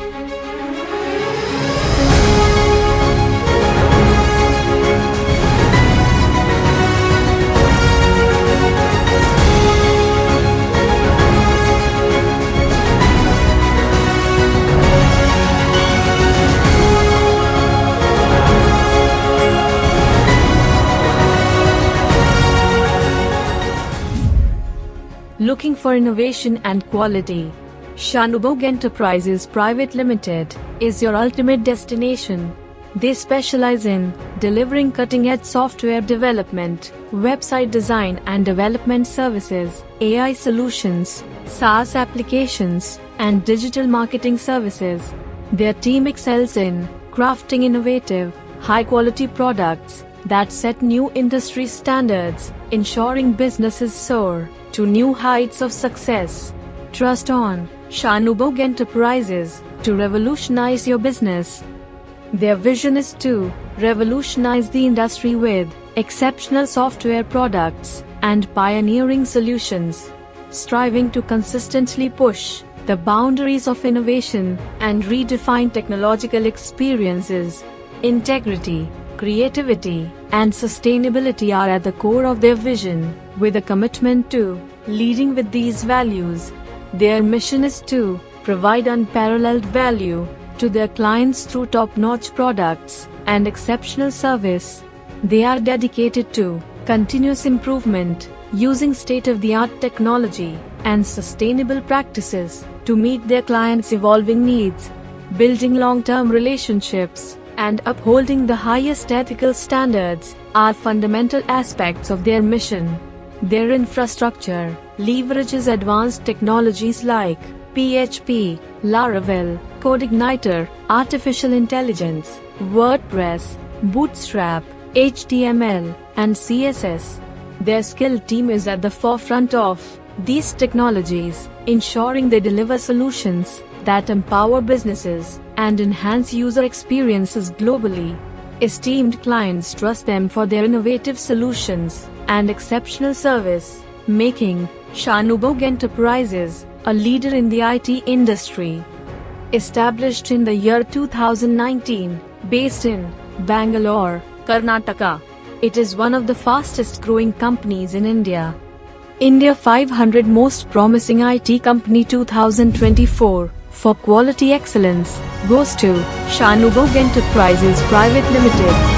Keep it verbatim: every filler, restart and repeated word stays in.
Looking for innovation and quality? Shanubhog Enterprises Private Limited is your ultimate destination. They specialize in delivering cutting-edge software development, website design and development services, A I solutions, SaaS applications, and digital marketing services. Their team excels in crafting innovative, high-quality products that set new industry standards, ensuring businesses soar to new heights of success. Trust on Shanubhog Enterprises to revolutionize your business. Their vision is to revolutionize the industry with exceptional software products and pioneering solutions, striving to consistently push the boundaries of innovation and redefine technological experiences. Integrity, creativity, and sustainability are at the core of their vision, with a commitment to leading with these values. Their mission is to provide unparalleled value to their clients through top-notch products and exceptional service. They are dedicated to continuous improvement, using state-of-the-art technology and sustainable practices to meet their clients' evolving needs. Building long-term relationships and upholding the highest ethical standards are fundamental aspects of their mission. Their infrastructure leverages advanced technologies like P H P, Laravel, CodeIgniter, artificial intelligence, WordPress, Bootstrap, H T M L, and C S S. Their skilled team is at the forefront of these technologies, ensuring they deliver solutions that empower businesses and enhance user experiences globally. Esteemed clients trust them for their innovative solutions and exceptional service, making Shanubhog Enterprises a leader in the I T industry. Established in the year two thousand nineteen, based in Bangalore, Karnataka, it is one of the fastest growing companies in India. India five hundred Most Promising I T Company two thousand twenty-four for quality excellence goes to Shanubhog Enterprises Private Limited.